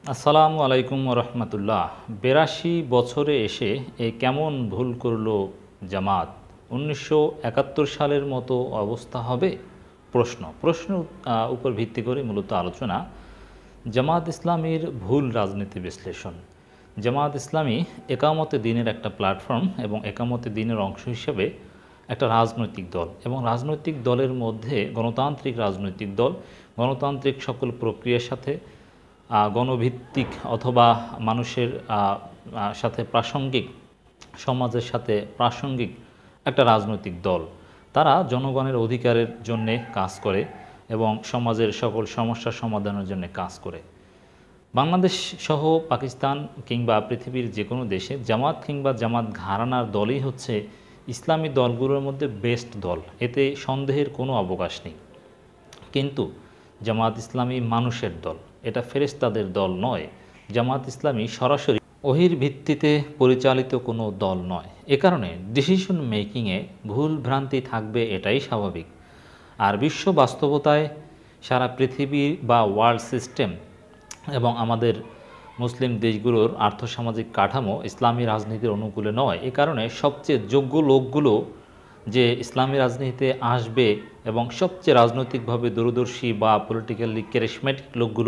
আসসালামু আলাইকুম রহমতুল্লাহ। ৮২ বছরে এসে কেমন ভুল করলো জামাত? ১৯৭১ সালের মতো অবস্থা হবে? প্রশ্ন উপর ভিত্তি করে মূলত আলোচনা। জামাত ইসলামীর ভুল রাজনীতি বিশ্লেষণ। জামাত ইসলামী একামতে দিনের একটা প্ল্যাটফর্ম এবং একামতে দিনের অংশ হিসেবে একটা রাজনৈতিক দল, এবং রাজনৈতিক দলের মধ্যে গণতান্ত্রিক রাজনৈতিক দল গণতান্ত্রিক সকল প্রক্রিয়ার সাথে গণভিত্তিক অথবা মানুষের সাথে প্রাসঙ্গিক, সমাজের সাথে প্রাসঙ্গিক একটা রাজনৈতিক দল। তারা জনগণের অধিকারের জন্যে কাজ করে এবং সমাজের সকল সমস্যার সমাধানের জন্য কাজ করে। বাংলাদেশ সহ পাকিস্তান কিংবা পৃথিবীর যে কোনো দেশে জামাত কিংবা জামাত ঘরানার দলই হচ্ছে ইসলামী দলগুলোর মধ্যে বেস্ট দল, এতে সন্দেহের কোনো অবকাশ নেই। কিন্তু জামাত ইসলামী মানুষের দল, এটা ফেরেশতাদের দল নয়। জামাত ইসলামী সরাসরি ওহির ভিত্তিতে পরিচালিত কোনো দল নয়। এ কারণে ডিসিশন মেকিংয়ে ভুল ভ্রান্তি থাকবে, এটাই স্বাভাবিক। আর বিশ্ব বাস্তবতায় সারা পৃথিবী বা ওয়ার্ল্ড সিস্টেম এবং আমাদের মুসলিম দেশগুলোর আর্থসামাজিক কাঠামো ইসলামী রাজনীতির অনুকূলে নয়। এ কারণে সবচেয়ে যোগ্য লোকগুলো যে ইসলামী রাজনীতিতে আসবে এবং সবচেয়ে রাজনৈতিকভাবে দূরদর্শী বা পলিটিক্যালি ক্যারিশমেটিক লোকগুলো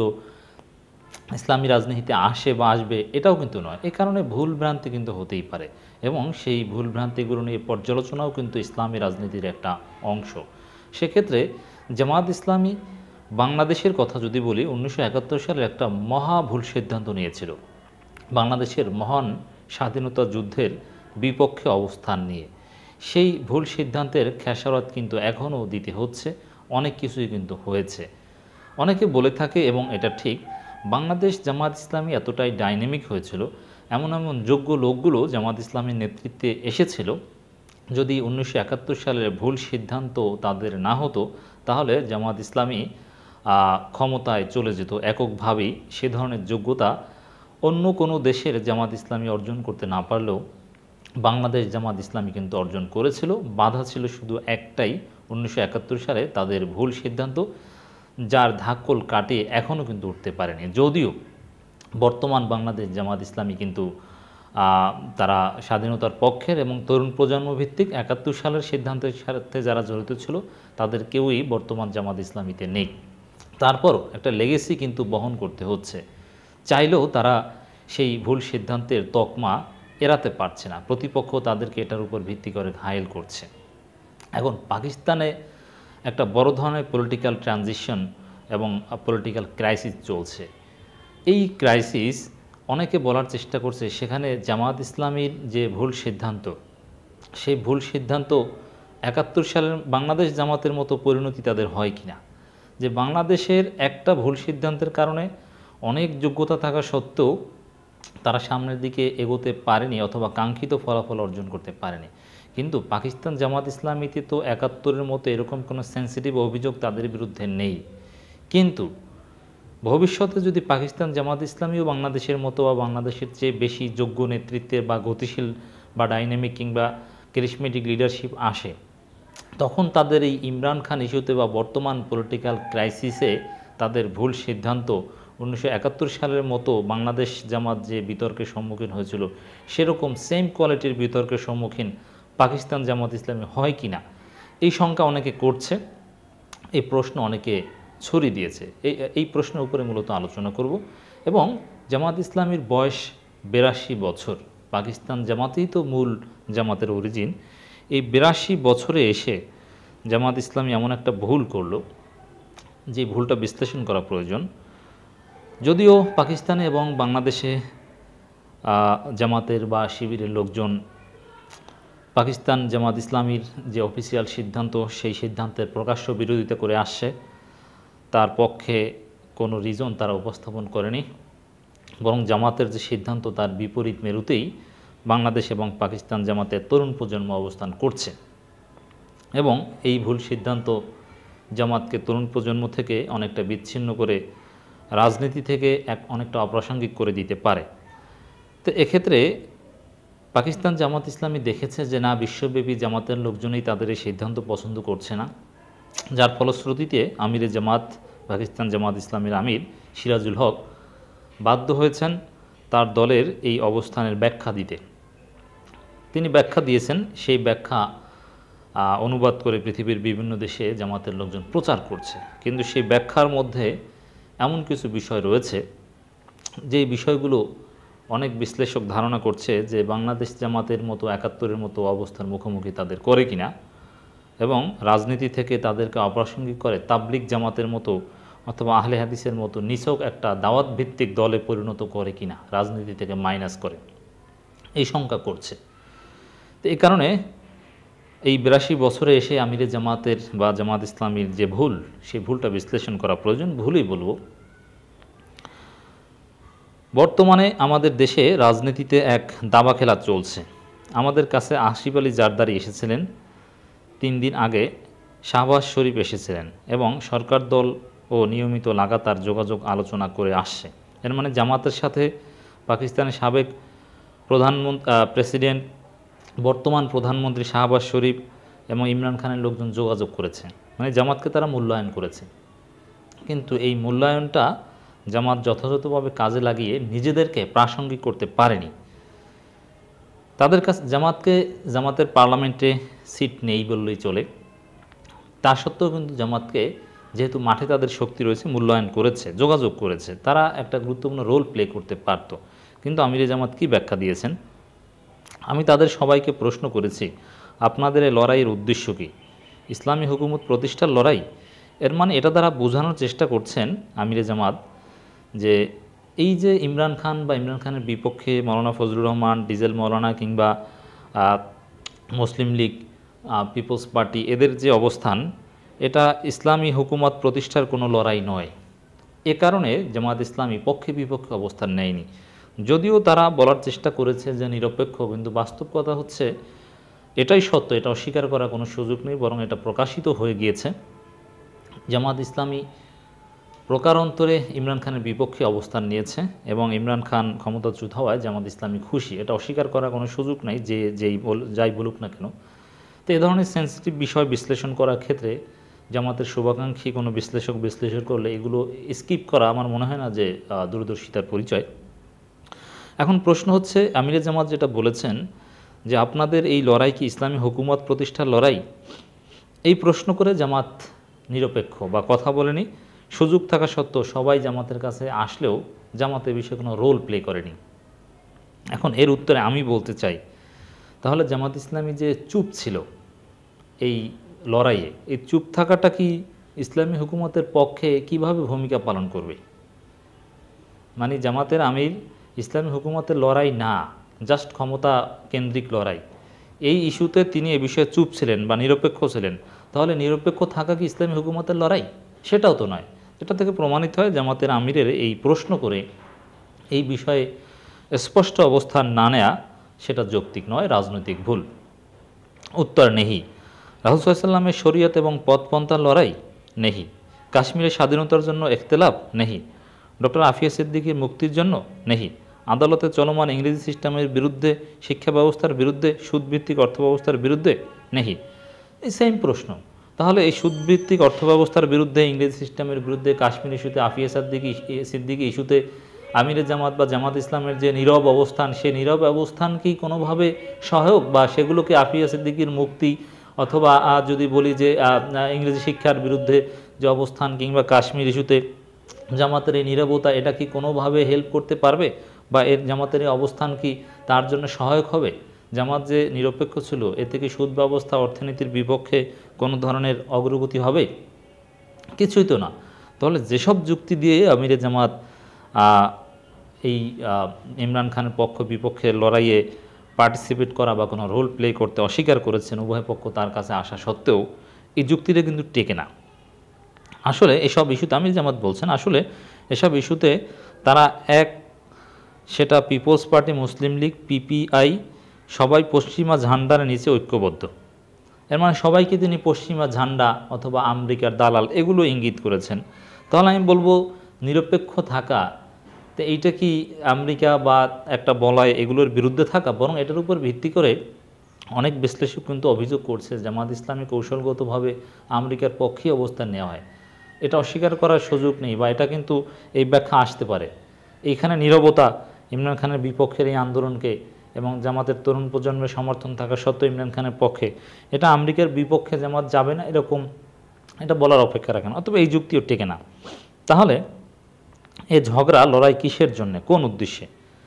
ইসলামী রাজনীতিতে আসে বা আসবে, এটাও কিন্তু নয়। এ কারণে ভুল ভ্রান্তি কিন্তু হতেই পারে, এবং সেই ভুল ভ্রান্তিগুলো নিয়ে পর্যালোচনাও কিন্তু ইসলামী রাজনীতির একটা অংশ। সেক্ষেত্রে জামাত ইসলামী বাংলাদেশের কথা যদি বলি, ১৯৭১ সালে একটা মহা ভুল সিদ্ধান্ত নিয়েছিল বাংলাদেশের মহান স্বাধীনতা যুদ্ধের বিপক্ষে অবস্থান নিয়ে। সেই ভুল সিদ্ধান্তের খেসারত কিন্তু এখনও দিতে হচ্ছে, অনেক কিছুই কিন্তু হয়েছে। অনেকে বলে থাকে, এবং এটা ঠিক, বাংলাদেশ জামাত ইসলামী এতটাই ডাইনামিক হয়েছিল, এমন এমন যোগ্য লোকগুলো জামাত ইসলামীর নেতৃত্বে এসেছিল, যদি ১৯৭১ সালের ভুল সিদ্ধান্ত তাদের না হতো, তাহলে জামাত ইসলামী ক্ষমতায় চলে যেত এককভাবেই। সে ধরনের যোগ্যতা অন্য কোনো দেশের জামাত ইসলামী অর্জন করতে না পারলেও বাংলাদেশ জামাত ইসলামী কিন্তু অর্জন করেছিল। বাধা ছিল শুধু একটাই, ১৯৭১ সালে তাদের ভুল সিদ্ধান্ত, যার ধাক্কল কাটিয়ে এখনও কিন্তু উঠতে পারেনি। যদিও বর্তমান বাংলাদেশ জামাত ইসলামী কিন্তু তারা স্বাধীনতার পক্ষের এবং তরুণ প্রজন্ম ভিত্তিক ৭১ সালের সিদ্ধান্তের সাথে যারা জড়িত ছিল তাদের কেউই বর্তমান জামাত ইসলামীতে নেই। তারপরও একটা লেগেসি কিন্তু বহন করতে হচ্ছে। চাইলেও তারা সেই ভুল সিদ্ধান্তের তকমা এড়াতে পারছে না, প্রতিপক্ষ তাদেরকে এটার উপর ভিত্তি করে ঘায়েল করছে। এখন পাকিস্তানে একটা বড় ধরনের পলিটিক্যাল ট্রানজিশন এবং পলিটিক্যাল ক্রাইসিস চলছে। এই ক্রাইসিস অনেকে বলার চেষ্টা করছে সেখানে জামাত ইসলামীর যে ভুল সিদ্ধান্ত, সেই ভুল সিদ্ধান্ত ৭১ সালের বাংলাদেশ জামাতের মতো পরিণতি তাদের হয় কিনা, যে বাংলাদেশের একটা ভুল সিদ্ধান্তের কারণে অনেক যোগ্যতা থাকা সত্ত্বেও তারা সামনের দিকে এগোতে পারেনি অথবা কাঙ্ক্ষিত ফলাফল অর্জন করতে পারেনি। কিন্তু পাকিস্তান জামাত ইসলামীতে তো ৭১-এর মতো এরকম কোনো সেন্সিটিভ অভিযোগ তাদের বিরুদ্ধে নেই। কিন্তু ভবিষ্যতে যদি পাকিস্তান জামাত ইসলামীও বাংলাদেশের মতো বা বাংলাদেশের চেয়ে বেশি যোগ্য নেতৃত্বের বা গতিশীল বা ডাইনামিক কিংবা ক্যারিশমেটিক লিডারশিপ আসে, তখন তাদের এই ইমরান খান ইস্যুতে বা বর্তমান পলিটিক্যাল ক্রাইসিসে তাদের ভুল সিদ্ধান্ত ১৯৭১ সালের মতো বাংলাদেশ জামাত যে বিতর্কের সম্মুখীন হয়েছিল, সেরকম সেম কোয়ালিটির বিতর্কের সম্মুখীন পাকিস্তান জামাত ইসলামী হয় কি না, এই শঙ্কা অনেকে করছে, এই প্রশ্ন অনেকে ছড়িয়ে দিয়েছে। এই প্রশ্নের উপরে মূলত আলোচনা করব। এবং জামাত ইসলামীর বয়স ৮২ বছর, পাকিস্তান জামাতেই তো মূল জামাতের অরিজিন। এই ৮২ বছরে এসে জামাত ইসলামী এমন একটা ভুল করলো, যে ভুলটা বিশ্লেষণ করা প্রয়োজন। যদিও পাকিস্তানে এবং বাংলাদেশে জামাতের বা শিবিরের লোকজন পাকিস্তান জামাত ইসলামীর যে অফিসিয়াল সিদ্ধান্ত, সেই সিদ্ধান্তের প্রকাশ্য বিরোধিতা করে আসছে, তার পক্ষে কোনো রিজন তারা উপস্থাপন করেনি, বরং জামাতের যে সিদ্ধান্ত তার বিপরীত মেরুতেই বাংলাদেশ এবং পাকিস্তান জামাতের তরুণ প্রজন্ম অবস্থান করছে। এবং এই ভুল সিদ্ধান্ত জামাতকে তরুণ প্রজন্ম থেকে অনেকটা বিচ্ছিন্ন করে রাজনীতি থেকে অনেকটা অপ্রাসঙ্গিক করে দিতে পারে। তো এক্ষেত্রে পাকিস্তান জামাত ইসলামী দেখেছে যে না, বিশ্বব্যাপী জামাতের লোকজনই তাদের এই সিদ্ধান্ত পছন্দ করছে না, যার ফলশ্রুতিতে আমিরে জামাত, পাকিস্তান জামাত ইসলামীর আমির সিরাজুল হক বাধ্য হয়েছেন তার দলের এই অবস্থানের ব্যাখ্যা দিতে। তিনি ব্যাখ্যা দিয়েছেন, সেই ব্যাখ্যা অনুবাদ করে পৃথিবীর বিভিন্ন দেশে জামাতের লোকজন প্রচার করছে। কিন্তু সেই ব্যাখ্যার মধ্যে এমন কিছু বিষয় রয়েছে যে বিষয়গুলো অনেক বিশ্লেষক ধারণা করছে যে বাংলাদেশ জামাতের মতো ৭১-এর মতো অবস্থার মুখোমুখি তাদের করে কিনা, এবং রাজনীতি থেকে তাদেরকে অপ্রাসঙ্গিক করে তাবলিগ জামাতের মতো অথবা আহলে হাদিসের মতো নিছক একটা দাওয়াত ভিত্তিক দলে পরিণত করে কিনা, রাজনীতি থেকে মাইনাস করে, এই শঙ্কা করছে। তো এই কারণে এই ৮২ বছরে এসে আমিরে জামাতের বা জামাত ইসলামীর যে ভুল, সেই ভুলটা বিশ্লেষণ করা প্রয়োজন। ভুলই বলবো। বর্তমানে আমাদের দেশে রাজনীতিতে এক দাবা খেলা চলছে। আমাদের কাছে আসিফ আলী জারদারি এসেছিলেন ৩ দিন আগে, শাহবাজ শরীফ এসেছিলেন, এবং সরকার দল ও নিয়মিত লাগাতার যোগাযোগ আলোচনা করে আসছে। এর মানে জামাতের সাথে পাকিস্তানের সাবেক প্রেসিডেন্ট, বর্তমান প্রধানমন্ত্রী শাহবাজ শরীফ এবং ইমরান খানের লোকজন যোগাযোগ করেছে, মানে জামাতকে তারা মূল্যায়ন করেছে। কিন্তু এই মূল্যায়নটা জামাত যথাযথভাবে কাজে লাগিয়ে নিজেদেরকে প্রাসঙ্গিক করতে পারেনি। তাদের কাছে জামাতের পার্লামেন্টে সিট নেই বললেই চলে। তা সত্ত্বেও কিন্তু জামাতকে, যেহেতু মাঠে তাদের শক্তি রয়েছে, মূল্যায়ন করেছে, যোগাযোগ করেছে, তারা একটা গুরুত্বপূর্ণ রোল প্লে করতে পারত। কিন্তু আমিরে জামাত কি ব্যাখ্যা দিয়েছেন? আমি তাদের সবাইকে প্রশ্ন করেছি, আপনাদের এই লড়াইয়ের উদ্দেশ্য কী? ইসলামী হুকুমত প্রতিষ্ঠার লড়াই? এর মানে এটা দ্বারা বোঝানোর চেষ্টা করছেন আমিরে জামাত যে এই যে ইমরান খান বা ইমরান খানের বিপক্ষে মৌলানা ফজলুর রহমান, ডিজেল মৌলানা কিংবা মুসলিম লীগ, পিপলস পার্টি, এদের যে অবস্থান, এটা ইসলামী হুকুমত প্রতিষ্ঠার কোনো লড়াই নয়। এ কারণে জামাত ইসলামী পক্ষে বিপক্ষে অবস্থান নেয়নি। যদিও তারা বলার চেষ্টা করেছে যে নিরপেক্ষ, কিন্তু বাস্তব কথা হচ্ছে এটাই সত্য, এটা অস্বীকার করার কোনো সুযোগ নেই, বরং এটা প্রকাশিত হয়ে গিয়েছে। জামাত ইসলামী প্রকারান্তরে ইমরান খানের বিপক্ষে অবস্থান নিয়েছে, এবং ইমরান খান ক্ষমতাচ্যুত হওয়ায় জামাত ইসলামী খুশি, এটা অস্বীকার করার কোনো সুযোগ নেই, যাই বলুক না কেন। তো এই ধরনের সেন্সিটিভ বিষয় বিশ্লেষণ করার ক্ষেত্রে জামাতের শুভাকাঙ্ক্ষী কোনো বিশ্লেষণ করলে এগুলো স্কিপ করা আমার মনে হয় না যে দূরদর্শিতার পরিচয়। এখন প্রশ্ন হচ্ছে, আমিরে জামাত যেটা বলেছেন যে আপনাদের এই লড়াই কি ইসলামী হুকুমত প্রতিষ্ঠার লড়াই, এই প্রশ্ন করে জামাত নিরপেক্ষ বা কথা বলেনি। সুযোগ থাকা সত্ত্বেও সবাই জামাতের কাছে আসলেও জামাতের বিষয়ে কোনো রোল প্লে করেনি। এখন এর উত্তরে আমি বলতে চাই, তাহলে জামাত ইসলামী যে চুপ ছিল এই লড়াইয়ে, এই চুপ থাকাটা কি ইসলামী হুকুমতের পক্ষে কিভাবে ভূমিকা পালন করবে? মানে জামাতের আমির ইসলামী হুকুমতের লড়াই না, জাস্ট ক্ষমতা কেন্দ্রিক লড়াই, এই ইস্যুতে তিনি এ বিষয়ে চুপ ছিলেন বা নিরপেক্ষ ছিলেন। তাহলে নিরপেক্ষ থাকা কি ইসলামী হুকুমতের লড়াই? সেটাও তো নয়। এটা থেকে প্রমাণিত হয় জামাতের আমিরের এই প্রশ্ন করে এই বিষয়ে স্পষ্ট অবস্থান না নেয়া, সেটা যৌক্তিক নয়, রাজনৈতিক ভুল। উত্তর নেহি। রাসূল সাল্লাল্লাহু আলাইহি ওয়াসাল্লামের শরীয়ত এবং পথপন্থার লড়াই? নেহি। কাশ্মীরের স্বাধীনতার জন্য ইখতিলাফ? নেহি। ডক্টর আফিয়া সিদ্দিকীর মুক্তির জন্য? নেহি। আদালতে চলমান ইংরেজি সিস্টেমের বিরুদ্ধে, শিক্ষা ব্যবস্থার বিরুদ্ধে, সুদভিত্তিক অর্থব্যবস্থার বিরুদ্ধে? নেহি। এই সেম প্রশ্ন। তাহলে এই সুদভিত্তিক অর্থব্যবস্থার বিরুদ্ধে, ইংরেজি সিস্টেমের বিরুদ্ধে, কাশ্মীর ইস্যুতে, আফিয়া সিদ্দিকী ইস্যুতে আমিরে জামাত বা জামাত ইসলামের যে নীরব অবস্থান, সেই নীরব অবস্থান কি কোনোভাবে সহায়ক, বা সেগুলোকে আফিয়া সিদ্দিকীর মুক্তি, অথবা যদি বলি যে ইংরেজি শিক্ষার বিরুদ্ধে যে অবস্থান, কিংবা কাশ্মীর ইস্যুতে জামাতের এই নীরবতা, এটা কি কোনোভাবে হেল্প করতে পারবে, বা এর জামাতের এই অবস্থান কি তার জন্য সহায়ক হবে? জামাত যে নিরপেক্ষ ছিল, এতে কি সুদ ব্যবস্থা, অর্থনীতির বিপক্ষে কোনো ধরনের অগ্রগতি হবে? কিছুই তো না। তাহলে যেসব যুক্তি দিয়ে আমিরে জামাত এই ইমরান খানের পক্ষ বিপক্ষের লড়াইয়ে পার্টিসিপেট করা বা কোনো রোল প্লে করতে অস্বীকার করেছেন, উভয় পক্ষ তার কাছে আসা সত্ত্বেও, এই যুক্তিটা কিন্তু টেকে না। আসলে এসব ইস্যুতে আমির জামাত বলছেন, আসলে এসব ইস্যুতে তারা সেটা পিপলস পার্টি, মুসলিম লীগ, পিপিআই, সবাই পশ্চিমা ঝান্ডার নিচে ঐক্যবদ্ধ। এর মানে সবাইকে তিনি পশ্চিমা ঝান্ডা অথবা আমেরিকার দালাল এগুলো ইঙ্গিত করেছেন। তাহলে আমি বলবো নিরপেক্ষ থাকা, তো এইটা কি আমেরিকা বা একটা বলয় এগুলোর বিরুদ্ধে থাকা? বরং এটার উপর ভিত্তি করে অনেক বিশ্লেষক কিন্তু অভিযোগ করছে জামাত ইসলামী কৌশলগতভাবে আমেরিকার পক্ষে অবস্থান নেওয়া হয়। এটা অস্বীকার করার সুযোগ নেই, বা এটা কিন্তু এই ব্যাখ্যা আসতে পারে। এইখানে নীরবতা ইমরান খানের বিপক্ষের এই আন্দোলনকে এবং জামাতের তরুণ প্রজন্মের সমর্থন থাকা সত্ত্বেও ইমরান খানের পক্ষে, এটা আমেরিকার বিপক্ষে জামাত যাবে না এরকম এটা বলার অপেক্ষা রাখে না, অথবা এই যুক্তিও টেকে না। তাহলে এই ঝগড়া লড়াই কিসের জন্য, কোন উদ্দেশ্যে?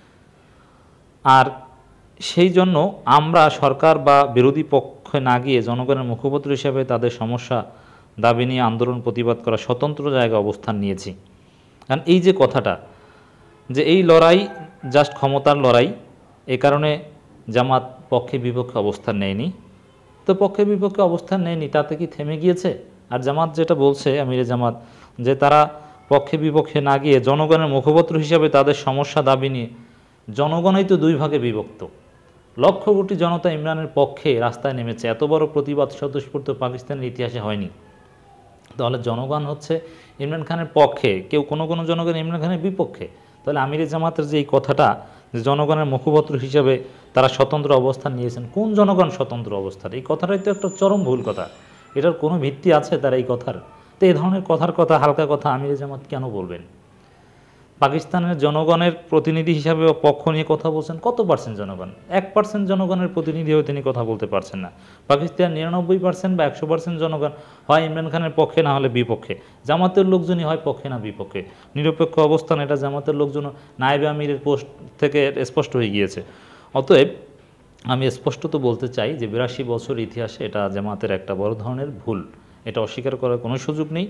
আর সেই জন্য আমরা সরকার বা বিরোধী পক্ষে না গিয়ে জনগণের মুখপাত্র হিসেবে তাদের সমস্যা দাবি নিয়ে আন্দোলন প্রতিবাদ করা স্বতন্ত্র জায়গায় অবস্থান নিয়েছি। কারণ এই যে কথাটা যে এই লড়াই জাস্ট ক্ষমতার লড়াই, এ কারণে জামাত পক্ষে বিপক্ষে অবস্থান নেয়নি। তো পক্ষে বিপক্ষে অবস্থান নেয়নি তাতে কি থেমে গিয়েছে? আর জামাত যেটা বলছে, আমিরে জামাত, যে তারা পক্ষে বিপক্ষে না গিয়ে জনগণের মুখপাত্র হিসাবে তাদের সমস্যা দাবি নিয়ে, জনগণই তো দুই ভাগে বিভক্ত। লক্ষ কোটি জনতা ইমরানের পক্ষে রাস্তায় নেমেছে, এত বড় প্রতিবাদ স্বতঃস্ফূর্ত পাকিস্তানের ইতিহাসে হয়নি। তাহলে জনগণ হচ্ছে ইমরান খানের পক্ষে, কেউ কোনো কোনো জনগণ ইমরান খানের বিপক্ষে। তাহলে আমিরে জামাতের যে এই কথাটা যে জনগণের মুখপাত্র হিসাবে তারা স্বতন্ত্র অবস্থান নিয়েছেন, কোন জনগণ স্বতন্ত্র অবস্থান? এই কথাটাই তো একটা চরম ভুল কথা। এটার কোনো ভিত্তি আছে তার এই কথার? তো এই ধরনের কথা হালকা কথা আমিরে জামাত কেন বলবেন? পাকিস্তানের জনগণের প্রতিনিধি হিসাবে পক্ষ নিয়ে কথা বলছেন কত পার্সেন্ট জনগণ? 1% জনগণের প্রতিনিধি হয়ে তিনি কথা বলতে পারছেন না। পাকিস্তানের 99% বা 100% জনগণ হয় ইমরান খানের পক্ষে না হলে বিপক্ষে। জামাতের লোকজনই হয় পক্ষে না বিপক্ষে। নিরপেক্ষ অবস্থান এটা জামাতের লোকজন নায়েবে আমিরের পোস্ট থেকে স্পষ্ট হয়ে গিয়েছে। অতএব আমি স্পষ্টত বলতে চাই যে 82 বছর ইতিহাসে এটা জামাতের একটা বড় ধরনের ভুল, এটা অস্বীকার করার কোনো সুযোগ নেই।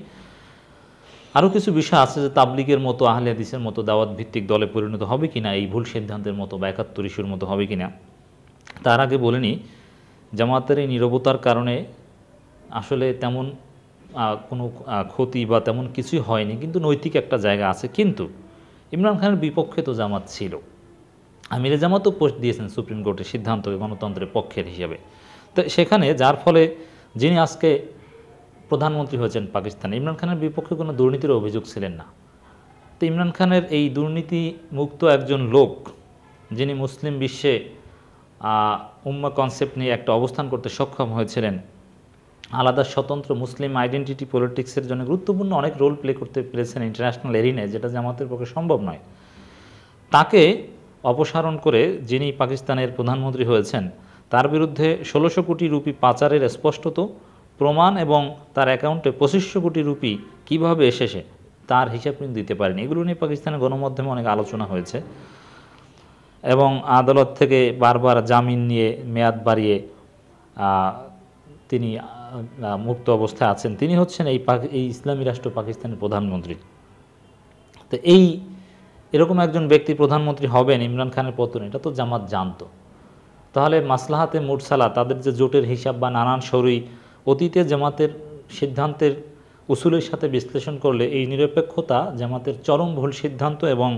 আরও কিছু বিষয় আছে যে তাবলিগের মতো, আহলে হাদিসের মতো দাওয়াত ভিত্তিক দলে পরিণত হবে কিনা, এই ভুল সিদ্ধান্তের মতো বা 71 ইস্যুর মতো হবে কিনা। তার আগে বলে নিই, জামাতের এই নীরবতার কারণে আসলে তেমন কোনো ক্ষতি বা তেমন কিছুই হয়নি, কিন্তু নৈতিক একটা জায়গা আছে। কিন্তু ইমরান খানের বিপক্ষে তো জামাত ছিল, আমিরে জামাতও পোস্ট দিয়েছেন সুপ্রিম কোর্টের সিদ্ধান্ত গণতন্ত্রের পক্ষের হিসেবে। তো সেখানে যার ফলে যিনি আজকে প্রধানমন্ত্রী হয়েছেন পাকিস্তানে, ইমরান খানের বিপক্ষে কোনো দুর্নীতির অভিযোগ ছিলেন না। তো ইমরান খানের এই দুর্নীতি মুক্ত একজন লোক, যিনি মুসলিম বিশ্বে উম্মা কনসেপ্ট নিয়ে একটা অবস্থান করতে সক্ষম হয়েছিলেন, আলাদা স্বতন্ত্র মুসলিম আইডেন্টিটি পলিটিক্সের জন্য গুরুত্বপূর্ণ অনেক রোল প্লে করতে পেরেছেন ইন্টারন্যাশনাল এরিনায়, যেটা জামাতের পক্ষে সম্ভব নয়। তাকে অপসারণ করে যিনি পাকিস্তানের প্রধানমন্ত্রী হয়েছেন, তার বিরুদ্ধে 1600 কোটি রুপি পাচারের স্পষ্টত প্রমাণ এবং তার অ্যাকাউন্টে 2500 কোটি রুপি কীভাবে এসেছে তার হিসাব কিন্তু দিতে পারেনি। এগুলো নিয়ে পাকিস্তানের গণমাধ্যমে অনেক আলোচনা হয়েছে এবং আদালত থেকে বারবার জামিন নিয়ে মেয়াদ বাড়িয়ে তিনি মুক্ত অবস্থায় আছেন। তিনি হচ্ছেন এই ইসলামী রাষ্ট্র পাকিস্তানের প্রধানমন্ত্রী। তো এরকম একজন ব্যক্তি প্রধানমন্ত্রী হবেন ইমরান খানের পতন, এটা তো জামাত জানতো। তাহলে মাসলাহাতে মুরসালা, তাদের যে জোটের হিসাব বা নানান শরী অতীতে জামাতের সিদ্ধান্তের উসুলের সাথে বিশ্লেষণ করলে এই নিরপেক্ষতা জামাতের চরম ভুল সিদ্ধান্ত এবং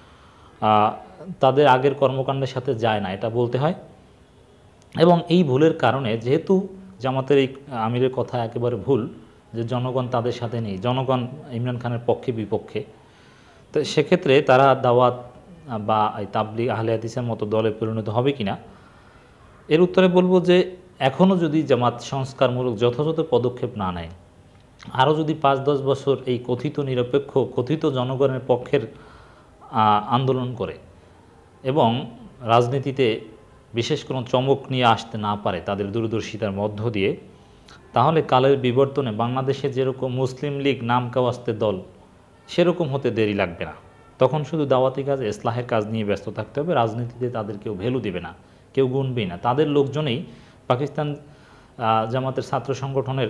তাদের আগের কর্মকাণ্ডের সাথে যায় না, এটা বলতে হয়। এবং এই ভুলের কারণে যেহেতু জামাতের এই আমিরের কথা একেবারে ভুল যে জনগণ তাদের সাথে নেই, জনগণ ইমরান খানের পক্ষে বিপক্ষে, তো সেক্ষেত্রে তারা দাওয়াত বা এই তাবলিগ আহলে হাদিসের মতো দলে পরিণত হবে কিনা, এর উত্তরে বলবো যে এখনও যদি জামাত সংস্কারমূলক যথাযথ পদক্ষেপ না নেয়, আরও যদি 5-10 বছর এই কথিত নিরপেক্ষ, কথিত জনগণের পক্ষের আন্দোলন করে এবং রাজনীতিতে বিশেষ কোনো চমক নিয়ে আসতে না পারে তাদের দূরদর্শিতার মধ্য দিয়ে, তাহলে কালের বিবর্তনে বাংলাদেশে যেরকম মুসলিম লীগ নাম কাওয়াস্তে দল, সেরকম হতে দেরি লাগবে না। তখন শুধু দাওয়াতি কাজ, ইসলাহের কাজ নিয়ে ব্যস্ত থাকতে হবে। রাজনীতিতে তাদের কেউ ভ্যালু দেবে না, কেউ গুনবেই না। তাদের লোকজনেই পাকিস্তান জামাতের ছাত্র সংগঠনের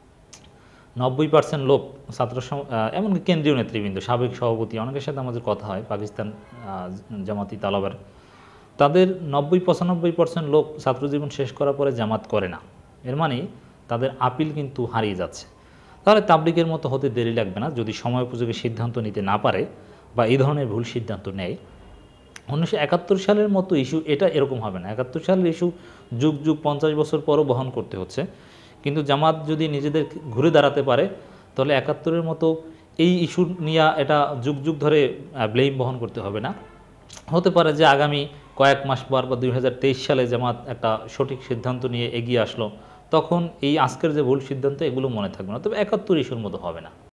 90% লোক এমনকি কেন্দ্রীয় নেতৃবৃন্দ, সাবেক সভাপতি, অনেকের সাথে আমাদের কথা হয় পাকিস্তান জামাতি তালেবান, তাদের 90-95% লোক ছাত্রজীবন শেষ করার পরে জামাত করে না। এর মানে তাদের আপিল কিন্তু হারিয়ে যাচ্ছে। তাহলে তাবলিগের মতো হতে দেরি লাগবে না যদি সময় উপযোগী সিদ্ধান্ত নিতে না পারে বা এই ধরনের ভুল সিদ্ধান্ত নেয়। 1971 সালের মতো ইস্যু এটা এরকম হবে না। 71 সালের ইস্যু যুগ 50 বছর পরও বহন করতে হচ্ছে, কিন্তু জামাত যদি নিজেদের ঘুরে দাঁড়াতে পারে তাহলে 71-এর মতো এই ইস্যু নিয়ে এটা যুগ ধরে ব্লেম বহন করতে হবে না। হতে পারে যে আগামী কয়েক মাস পর বা 2023 সালে জামাত একটা সঠিক সিদ্ধান্ত নিয়ে এগিয়ে আসলো, তখন এই আজকের যে ভুল সিদ্ধান্ত এগুলো মনে থাকবে না, তবে 71 ইস্যুর মতো হবে না।